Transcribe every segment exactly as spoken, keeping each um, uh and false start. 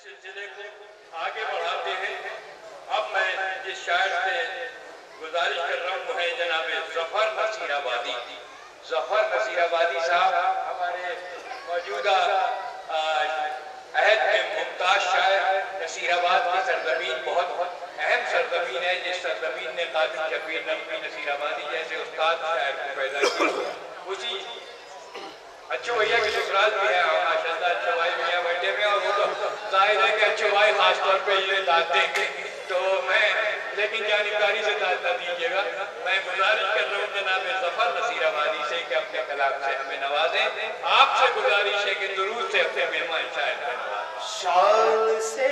सिलसिले को आगे बढ़ाते हैं। अब मैं जिस शायर से गुजारिश कर रहा हूँ है जनाब जफर नसीराबादी। जफर नसीराबादी साहब हमारे मौजूदा अहद के मुमताज शायर। नसीराबाद की सरजमीन बहुत अहम सरजमीन है, जिस सरजमीन ने कादिर शबीर नकवी नसीराबादी जैसे उस्ताद शायर को पैदा किया। उसी अच्छे भैया की ससुराल भी है माशाल्लाह, अच्छे भाई भैया बैठे हुए और वो तो जाहिर है कि अच्छे भाई खासतौर पर ये दाद देंगे, तो मैं लेकिन जानकारी से दाद न दीजिएगा। मैं गुजारिश कर रहा हूँ जनाब जफर नसीराबादी से कि अपने कलाम से हमें नवाजें। आपसे गुजारिश है कि दुरूद से अपने मेहमान शायर का नवाजें। शान से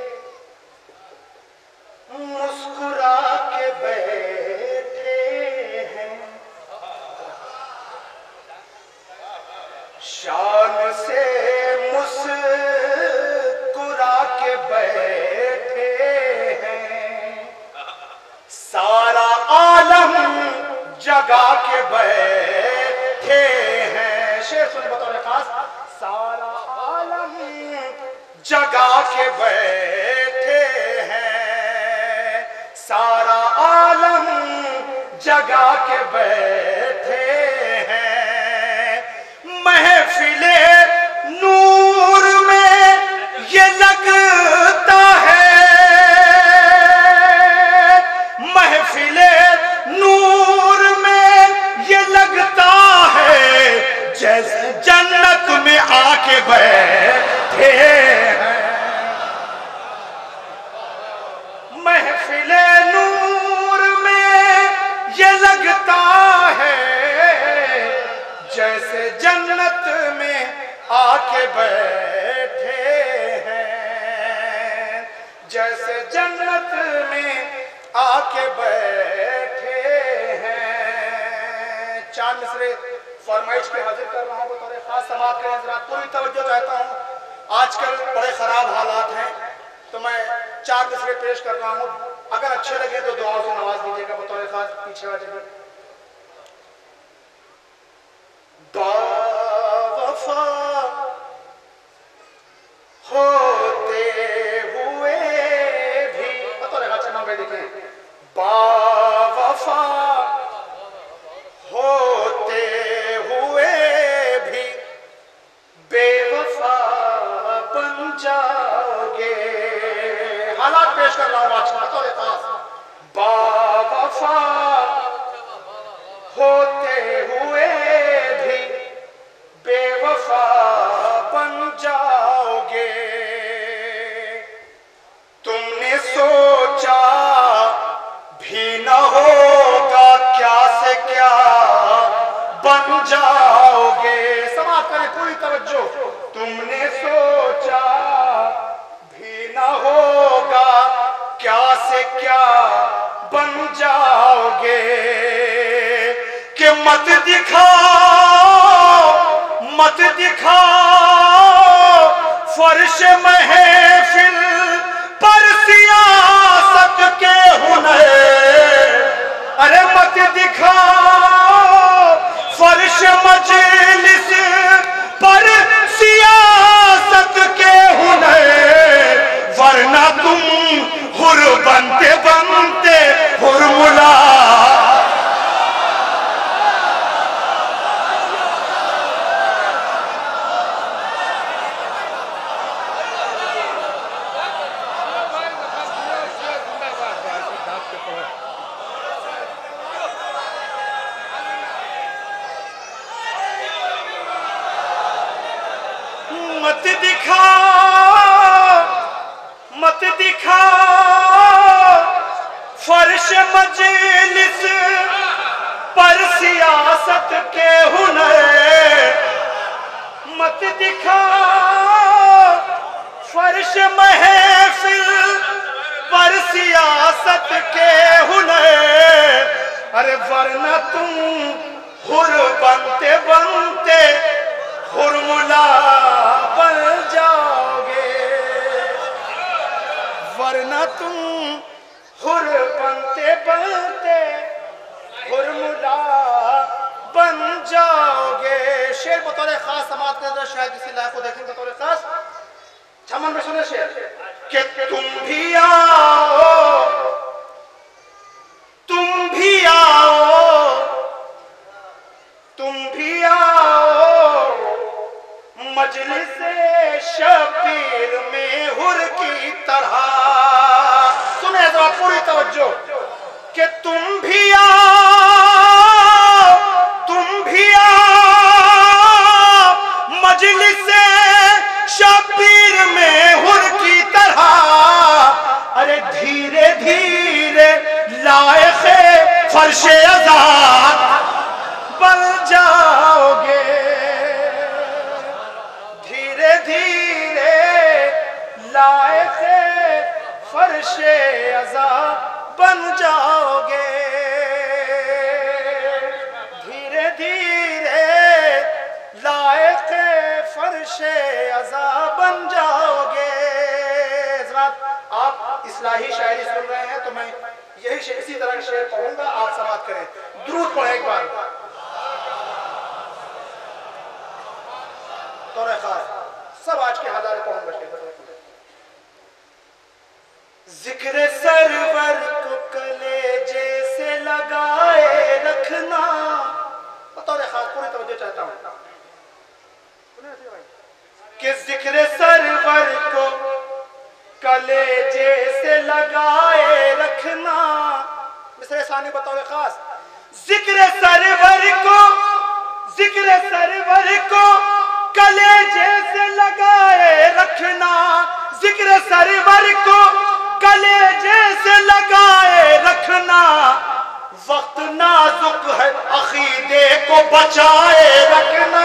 मुस्कुरा के बैठे हैं, शान से मुस्कुरा के बैठे हैं, सारा आलम जगा के बैठे हैं। शेर सुन बतौर खास, सारा आलम जगा के बैठे हैं, सारा आलम जगा के बैठे हैं, महफिले नूर में ये लगता है, महफिले नूर में ये लगता है जैसे जन्नत में आके बैठे हैं, महफिले नूर में ये लगता है जैसे जन्नत में आके बैठे हैं, जैसे जन्नत में आके बैठे हैं। चार मिसरे फरमाइश पे हाजिर कर रहा हूँ बतौर खास समाअत करें हज़रात, पूरी तवज्जो चाहता हूँ। आजकल बड़े खराब हालात हैं तो मैं चार मिसरे पेश कर रहा हूँ, अगर अच्छे लगे तो दुआओं से नवाज दीजिएगा बतौर खास। पीछे वाले बावफा होते हुए भी बतौर खास चना में देखें, बावफा होते हुए भी बेवफा बन जाओगे। हालात पेश कर रहा हूं आज बतौर खास, बावफा होते हुए भी बेवफा बन जाओगे। तुमने सोचा भी न होगा क्या से क्या बन जाओगे। समाप्त करें पूरी तवज्जो। तुमने सोचा भी न होगा क्या से क्या बन जाओगे, कि मत दिखाओ मत दिखाओ फर्श महफिल पर सियासत के हुनर, अरे मत दिखाओ फर्श मजलिस पर सियासत के हुनर, वरना तुम हुर बनते बनते हुरमुला। मत दिखाओ मत दिखाओ फर्श मजलिस पर सियासत के हुनर, मत दिखाओ फर्श महफिल पर सियासत के हुनर, अरे वरना तुम हुर बनते बनते हुरमुला बन जाओगे, वरना तुम हुर बनते बनते हुरमुला बन जाओगे। शेर बतौर खास समाअत के अंदर शायद इसी लायक को देखें बतौर खास। चमन में सुने शेर कि तुम भी आओ, तुम भी आओ, तुम भी आओ मजलिसे शबीर में हुर की तरह। सुने जरा पूरी तवज्जो कि तुम भी आओ, तुम भी आओ मजलिसे शबीर में हुर की तरह। अरे धीरे धीरे लायक़े फर्शे आज़ाद बन जाओगे, धीरे धीरे लायक़े फर्शे आज़ाद बन जाओगे, धीरे धीरे लायक़े फर्शे आज़ाद बन जाओगे। आप इस्लाही शायरी सुन रहे हैं तो मैं यही इसी तरह का शेर पढ़ूंगा, आप समाप्त करें। दुरूद पढ़ें एक बार। तौरे खास सब आज के हालात पढ़ूंगा शेर। जिक्र सरवर को कलेजे से लगाए रखना। तौरे खास पूरी तवज्जो चाहता हूं कि जिक्र सरवर को कलेजे से लगाए रखना। मिसरे सानी बताओ खास। जिक्र सरवर को, जिक्र सरवर को कलेजे से लगाए रखना, जिक्र सरवर को कलेजे से लगाए रखना। वक्त नाजुक है अकीदे को बचाए रखना।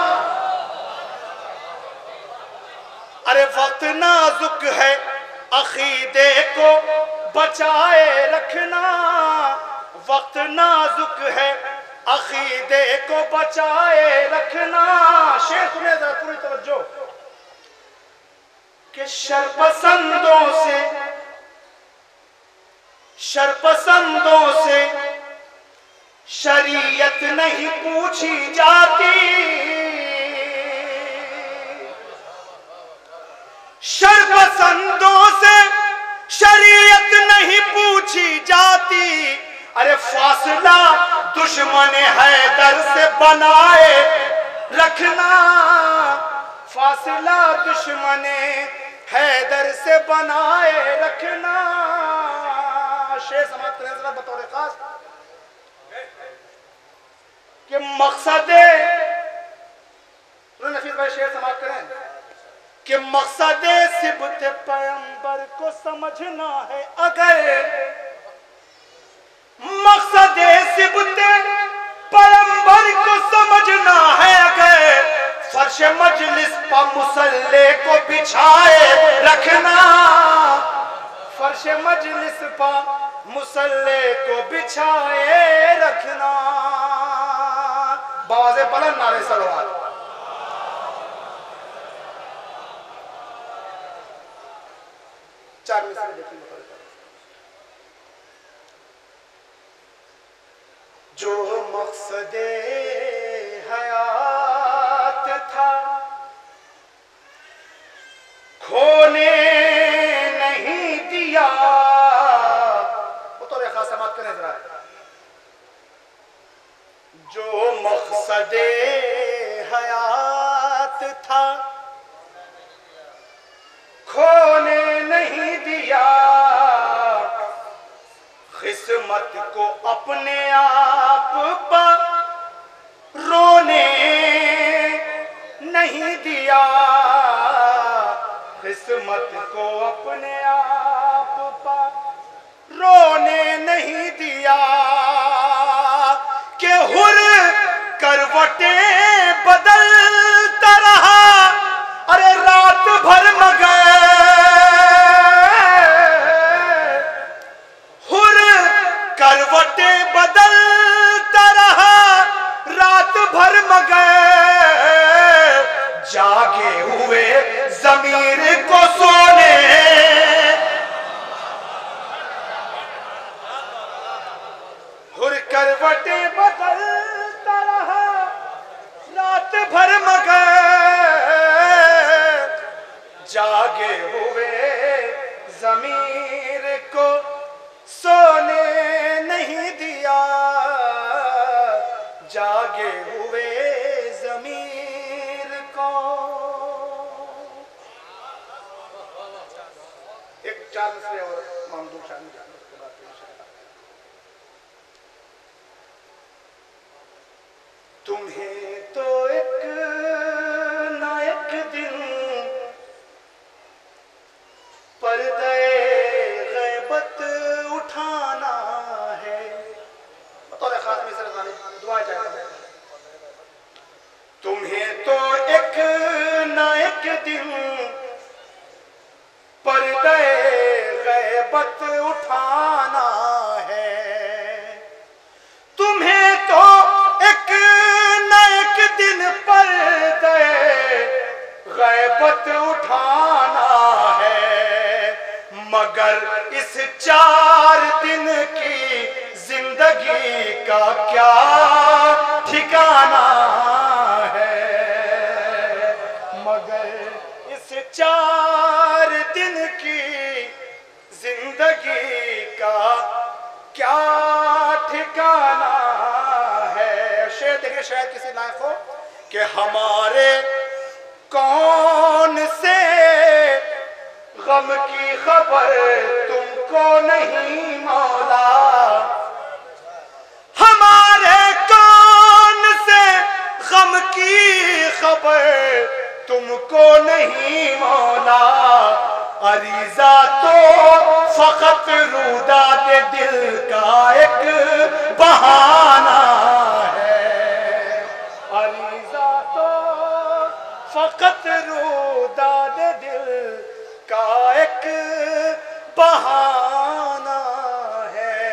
अरे वक्त नाजुक है अकीदे को बचाए रखना, वक्त नाजुक है अकीदे को बचाए रखना। शेर सुने जरा पूरी तवज्जो कि शरपसंदों से, शरपसंदों से शरीयत नहीं पूछी जाती, शरपसंदों से शरीयत नहीं पूछी जाती। अरे फासला दुश्मन हैदर से बनाए रखना, फासला दुश्मन हैदर से बनाए रखना। शेर समाप्त करें जरा बतौर खास कि मकसदे, नफीस भाई शेर समाप्त करें कि मकसदे सिबत पैगंबर को समझना है अगर, मकसदे सिबत पैगंबर को समझना है अगर, फर्श मजलिस पर मुसल्ले को बिछाए रखना, फर्श मजलिस पर मुसल्ले को बिछाए रखना। बावाज़े बुलंद नारे सलवात। चार मिसरे देखिए। जो मकसदे हयात था खोने नहीं दिया। वो तो रेखा समाप्त करें जरा। जो मकसदे हयात था खोने नहीं दिया, किस्मत को अपने आप पर रोने नहीं दिया, किस्मत को अपने आप पर रोने नहीं दिया। कि हुर करवटें बदलता रहा, अरे रात भर मगर हुर करवटें बदलता रहा, रात भर मगर जागे हुए ज़मीर को सोने, हुर करवटें बदलता रहा, जागे हुए ज़मीर को सोने नहीं दिया, जागे हुए ज़मीर को। एक चार से और मामदूद शामिल जाने उसके बाद तुम्हें तो एक ना एक दिन पर्दे गैबत उठाना है। बतौर खास में सर दुआ चाहता हूं, तुम्हें तो एक ना एक दिन पर्दे गैबत उठाना है, तुम्हें तो एक न एक दिन पर्दे गैबत उठाना है, मगर इस चार दिन की जिंदगी का क्या ठिकाना है, मगर इस चार दिन की जिंदगी का क्या ठिकाना है। शेर देखिए, शायद किसी लायक हो कि हमारे कौन से गम की खबर तुमको नहीं मौला, हमारे कौन से गम की खबर तुमको नहीं मौला, अरीजा तो फकत रुदाद दिल का एक बहाना है, अरीजा तो फकत रुदाद दिल का एक बहाना है।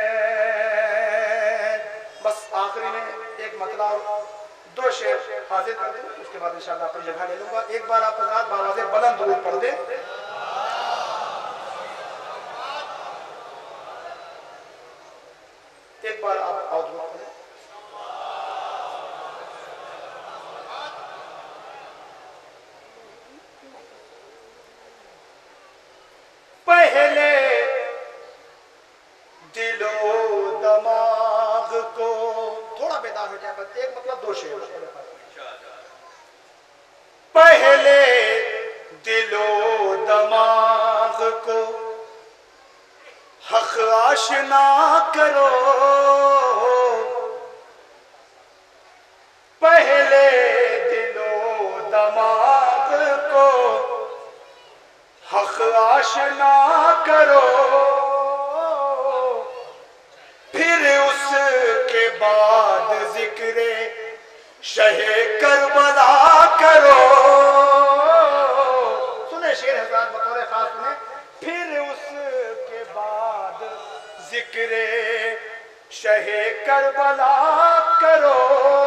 बस आखिरी में एक मतलब दो शेर हाजिर कर दूं, उसके बाद इंशाअल्लाह अपनी जगह ले लूंगा। एक बार आप हज़रात बावाज़े बुलंद दुरूद पढ़ दें। एक बार आप आओ दुरूद पढ़ें। पहले दिलो दिमाग को थोड़ा बेदार हो जाए, बस एक मतलब दो शेर। पहले दिलो दिमाग को हक आशना करो, पहले दिलो दिमाग को हक आशना करो, फिर उसके बाद जिक्रे शहे करबला करो। सुने शेर हज़रात बतौर खास सुने, फिर उसके बाद जिक्रे शहे करबला करो,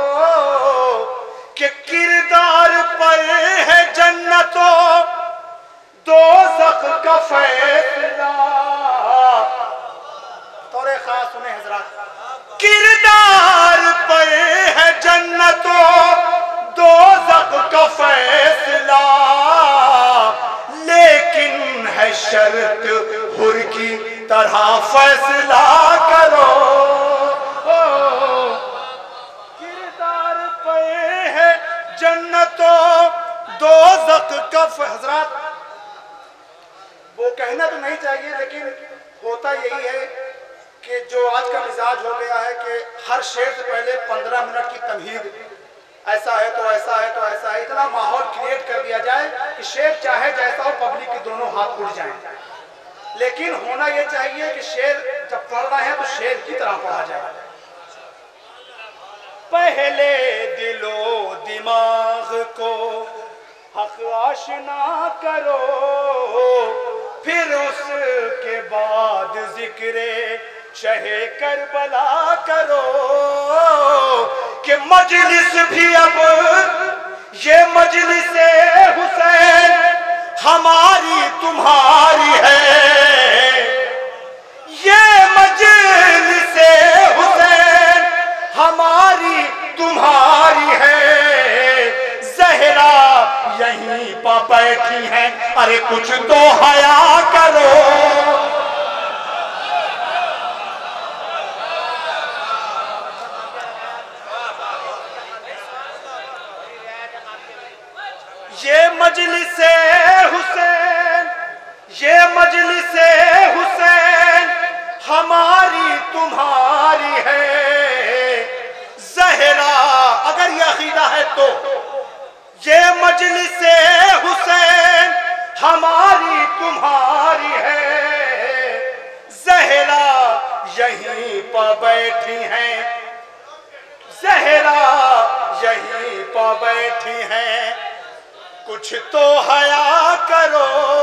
कि किरदार पर है जन्नतों दोज़ख का फैसला। तौरे खास सुने हज़रात, किरदार पर है जन्नतों दोज़ख का फैसला, लेकिन है शर्त हुर की तरह फैसला करो। किरदार पर है जन्नतों दोज़ख का फैसला। वो कहना तो नहीं चाहिए, लेकिन होता यही है कि जो आज का मिजाज हो गया है कि हर शेर से पहले पंद्रह मिनट की तमहीद, ऐसा है तो ऐसा है तो ऐसा है, इतना माहौल क्रिएट कर दिया जाए कि शेर चाहे जैसा हो पब्लिक के दोनों हाथ उड़ जाएं। लेकिन होना यह चाहिए कि शेर जब पढ़ना है तो शेर की तरह पढ़ा जाए। पहले दिलो दिमाग को हक आशना करो, फिर उसके बाद जिक्रे शहे करबला करो, कि मजलिस भी अब ये मजलिस हुसैन हमारी तुम्हारी है, ये मजलिस हुसैन हमारी तुम्हारी है, ज़हरा यहीं पर बैठी हैं, अरे कुछ तो हया करो। ये मजलिसे हुसैन, ये मजलिसे हुसैन हमारी तुम्हारी है ज़हरा, अगर ये अकीदा है तो ये मजलिसे हुसैन हमारी तुम्हारी है ज़हरा, यहीं पर बैठी हैं ज़हरा, यहीं पर बैठी हैं, कुछ तो हया करो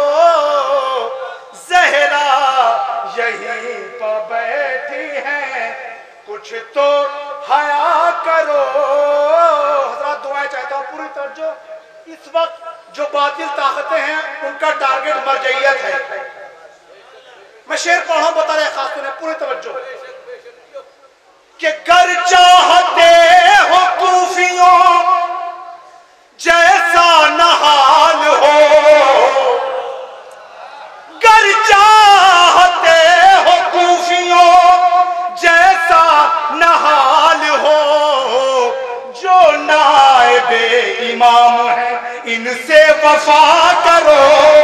ज़हरा, यहीं पर बैठी हैं, कुछ तो हया करो। हज़रात दुआएं चाहता हूँ पूरी तवज्जो। इस वक्त जो बातिल ताकतें हैं उनका टारगेट मरजइयत है। मैं शेर पढ़ा बता रहे खास तौर पूरी तवज्जो कि गर चाहते हो कूफियों जैसा नहाल हो, गर चाहते हो कूफियों जैसा नहाल हो, जो नाइबे इमाम है इनसे वफा करो।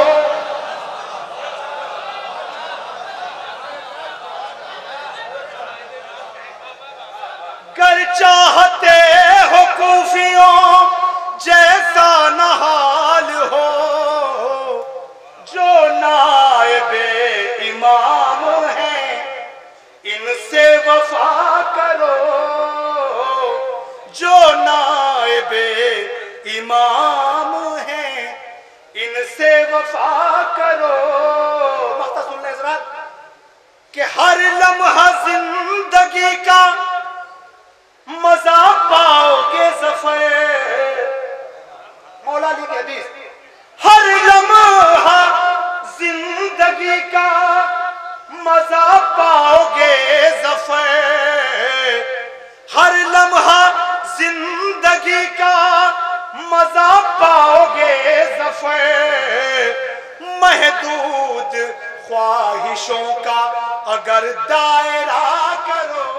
गर चाहते हो कूफियों जैसा नहाल हो, जो नाइबे इमाम है इनसे वफा करो, जो नाइबे इमाम है इनसे वफा करो। मख्ता सुन ले हज़रात कि हर लम्हा जिंदगी का मजा पाओगे ज़फ़र, मौला अली की हदीस, हर लम्हा जिंदगी का मजा पाओगे ज़फ़र, हर लम्हा जिंदगी का मजा पाओगे ज़फ़र, महदूद ख्वाहिशों का अगर दायरा करो।